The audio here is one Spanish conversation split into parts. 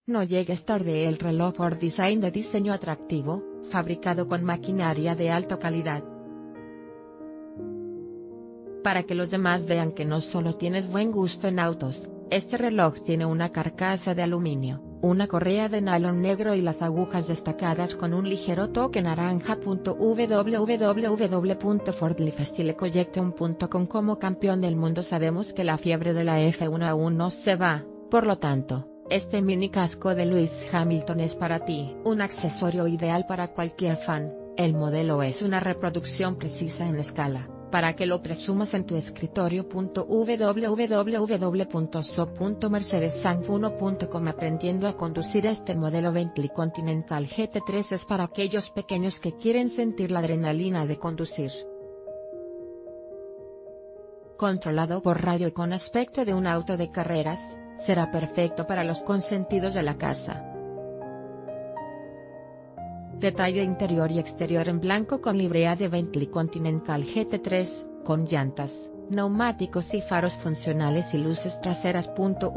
No llegues tarde. El reloj Ford Design de diseño atractivo, fabricado con maquinaria de alta calidad. Para que los demás vean que no solo tienes buen gusto en autos, este reloj tiene una carcasa de aluminio, una correa de nylon negro y las agujas destacadas con un ligero toque naranja. www.fordlifestylecollection.com. Como campeón del mundo sabemos que la fiebre de la F1 aún no se va, por lo tanto, este mini casco de Lewis Hamilton es para ti. Un accesorio ideal para cualquier fan. El modelo es una reproducción precisa en escala, para que lo presumas en tu escritorio. www.so.mercedes-1.com. Aprendiendo a conducir. Este modelo Bentley Continental GT3 es para aquellos pequeños que quieren sentir la adrenalina de conducir. Controlado por radio y con aspecto de un auto de carreras, será perfecto para los consentidos de la casa. Detalle interior y exterior en blanco con librea de Bentley Continental GT3, con llantas, neumáticos y faros funcionales y luces traseras.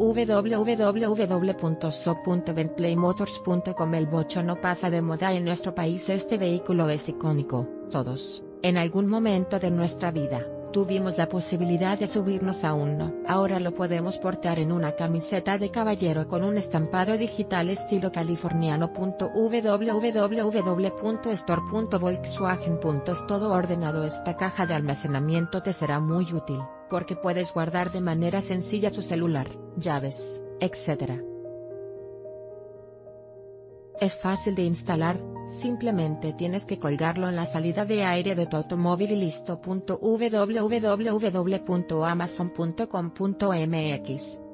www.so.bentley-motors.com. El bocho no pasa de moda en nuestro país. Este vehículo es icónico. Todos, en algún momento de nuestra vida, tuvimos la posibilidad de subirnos a uno. Ahora lo podemos portar en una camiseta de caballero con un estampado digital estilo californiano. www.store.volkswagen.es. Todo ordenado. Esta caja de almacenamiento te será muy útil, porque puedes guardar de manera sencilla tu celular, llaves, etc. Es fácil de instalar. Simplemente tienes que colgarlo en la salida de aire de tu automóvil y listo. www.amazon.com.mx